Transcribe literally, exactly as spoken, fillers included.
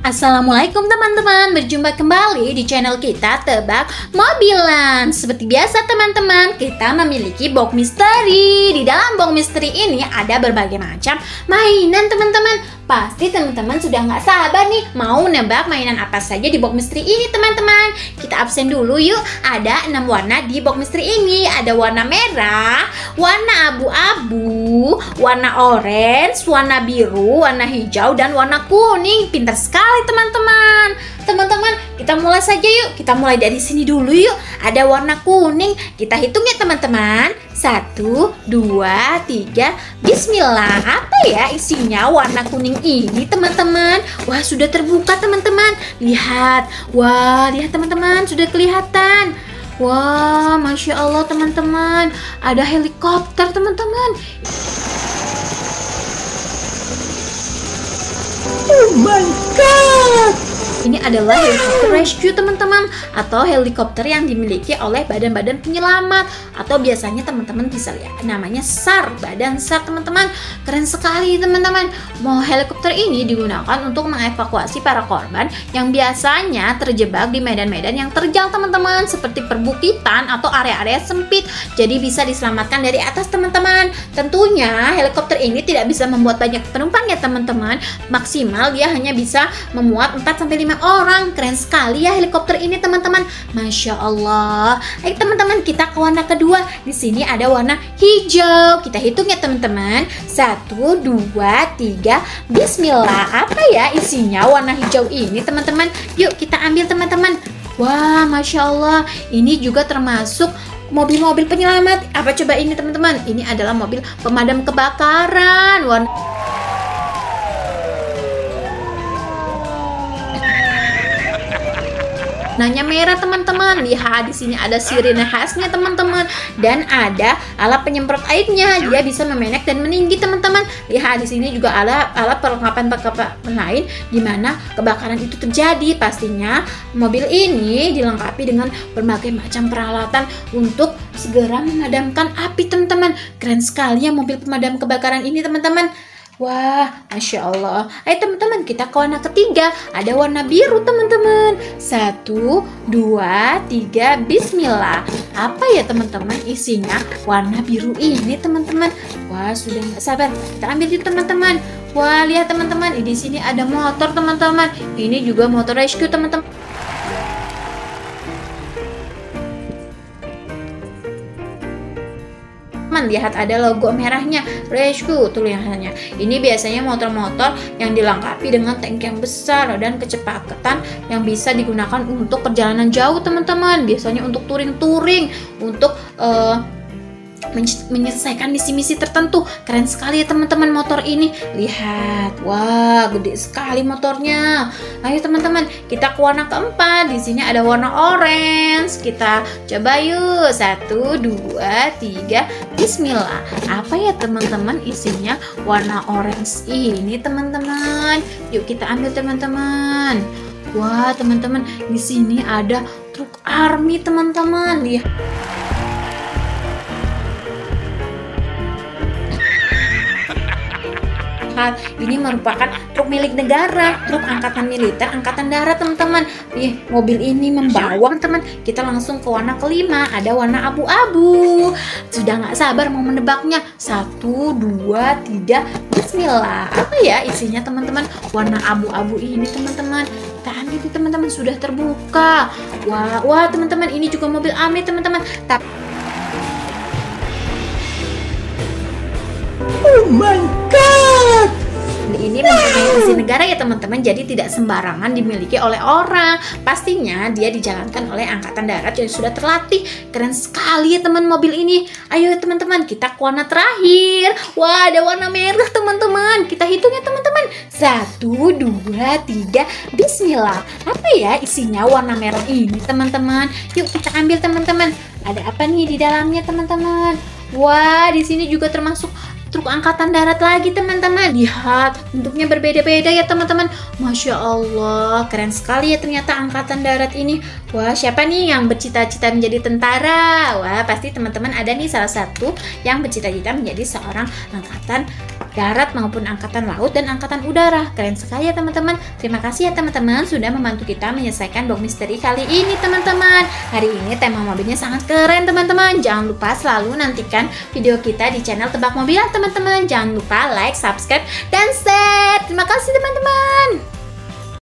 Assalamualaikum teman-teman, berjumpa kembali di channel kita Tebak Mobilan. Seperti biasa teman-teman, kita memiliki box misteri. Di dalam box misteri ini ada berbagai macam mainan teman-teman. Pasti teman-teman sudah nggak sabar nih mau nebak mainan apa saja di box misteri ini teman-teman. Kita absen dulu yuk. Ada enam warna di box misteri ini. Ada warna merah, warna abu-abu, warna orange, warna biru, warna hijau, dan warna kuning. Pintar sekali teman-teman. Teman-teman, kita mulai saja yuk. Kita mulai dari sini dulu yuk. Ada warna kuning. Kita hitung ya teman-teman. Satu, dua, tiga. Bismillah. Apa ya isinya warna kuning ini teman-teman? Wah, sudah terbuka teman-teman. Lihat. Wah, lihat teman-teman. Sudah kelihatan. Wah, Masya Allah teman-teman. Ada helikopter teman-teman. Oh my God. Ini adalah helikopter rescue teman-teman, atau helikopter yang dimiliki oleh badan-badan penyelamat, atau biasanya teman-teman bisa lihat namanya SAR, badan SAR teman-teman. Keren sekali teman-teman. Mau helikopter ini digunakan untuk mengevakuasi para korban yang biasanya terjebak di medan-medan yang terjal teman-teman, seperti perbukitan atau area-area sempit. Jadi bisa diselamatkan dari atas teman-teman. Tentunya helikopter ini tidak bisa membuat banyak penumpang ya teman-teman. Maksimal dia hanya bisa memuat empat sampai lima orang. Keren sekali ya helikopter ini teman-teman. Masya Allah. Ayo teman-teman, kita ke warna kedua. Di sini ada warna hijau. Kita hitung ya teman-teman. Satu, dua, tiga. Bismillah. Apa ya isinya warna hijau ini teman-teman? Yuk kita ambil teman-teman. Wah, Masya Allah. Ini juga termasuk mobil-mobil penyelamat. Apa coba ini teman-teman? Ini adalah mobil pemadam kebakaran. Warna Nanya merah teman-teman. Lihat di sini ada sirine khasnya teman-teman, dan ada alat penyemprot airnya. Dia bisa memenek dan meninggi teman-teman. Lihat di sini juga ada alat perlengkapan-perlengkapan lain di mana kebakaran itu terjadi. Pastinya mobil ini dilengkapi dengan berbagai macam peralatan untuk segera memadamkan api teman-teman. Keren sekali ya mobil pemadam kebakaran ini teman-teman. Wah, Masya Allah. Ayo teman-teman, kita ke warna ketiga. Ada warna biru teman-teman. Satu, dua, tiga. Bismillah. Apa ya teman-teman isinya warna biru ini teman-teman? Wah, sudah nggak sabar. Kita ambil yuk teman-teman. Wah, lihat teman-teman. Di sini ada motor teman-teman. Ini juga motor rescue teman-teman. Lihat ada logo merahnya, rescue tulisannya. Ini biasanya motor-motor yang dilengkapi dengan tank yang besar dan kecepatan yang bisa digunakan untuk perjalanan jauh teman-teman. Biasanya untuk touring-touring, untuk uh, menyelesaikan misi-misi tertentu. Keren sekali ya teman-teman motor ini. Lihat, wah gede sekali motornya. Ayo teman-teman, kita ke warna keempat. Di sini ada warna orange. Kita coba yuk. Satu, dua, tiga. Bismillah. Apa ya teman-teman isinya warna orange ini teman-teman? Yuk kita ambil teman-teman. Wah teman-teman, di sini ada truk army teman-teman. Lihat. Ini merupakan truk milik negara, truk angkatan militer, angkatan darat teman-teman. Nih, mobil ini membawa teman. Kita langsung ke warna kelima. Ada warna abu-abu. Sudah nggak sabar mau menebaknya. Satu, dua, tiga. Bismillah. Apa ya isinya teman-teman? Warna abu-abu ini teman-teman. Kita ambil nih teman-teman, sudah terbuka. Wah, wah teman-teman, ini juga mobil army teman-teman. Tapi oh my God. Ini mempunyai visi negara ya teman-teman, jadi tidak sembarangan dimiliki oleh orang. Pastinya dia dijalankan oleh angkatan darat yang sudah terlatih. Keren sekali ya teman mobil ini. Ayo teman-teman, kita ke warna terakhir. Wah, ada warna merah teman-teman. Kita hitung ya teman-teman. Satu, dua, tiga. Bismillah. Apa ya isinya warna merah ini teman-teman? Yuk kita ambil teman-teman. Ada apa nih di dalamnya teman-teman? Wah, di sini juga termasuk truk angkatan darat lagi teman-teman. Lihat, bentuknya berbeda-beda ya teman-teman. Masya Allah, keren sekali ya ternyata angkatan darat ini. Wah, siapa nih yang bercita-cita menjadi tentara? Wah, pasti teman-teman ada nih salah satu yang bercita-cita menjadi seorang angkatan darat maupun angkatan laut dan angkatan udara. Keren sekali ya teman-teman. Terima kasih ya teman-teman sudah membantu kita menyelesaikan box misteri kali ini teman-teman. Hari ini tema mobilnya sangat keren teman-teman. Jangan lupa selalu nantikan video kita di channel Tebak Mobil teman-teman. Jangan lupa like, subscribe, dan share. Terima kasih teman-teman.